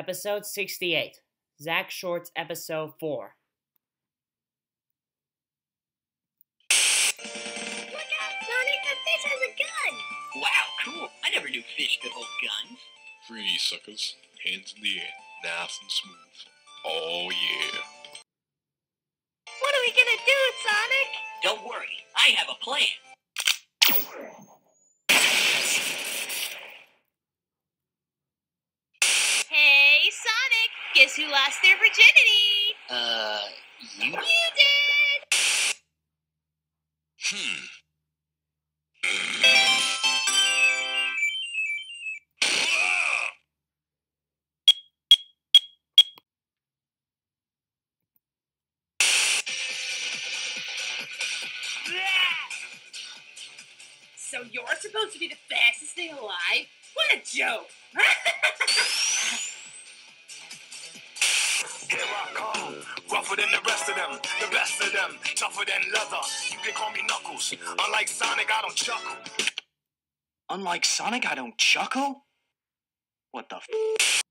Episode 68, Zach Short's Episode 4. Look out, Sonic! That fish has a gun! Wow, cool. I never knew fish could hold guns. Freeze, suckers. Hands in the air. Nice and smooth. Oh, yeah. What are we gonna do, Sonic? Don't worry, I have a plan. Hey, Sonic! Guess who lost their virginity? You? You did! So you're supposed to be the fastest thing alive? What a joke! Here I come, rougher than the rest of them, the best of them, tougher than leather. You can call me Knuckles. Unlike Sonic, I don't chuckle. Unlike Sonic, I don't chuckle? What the f?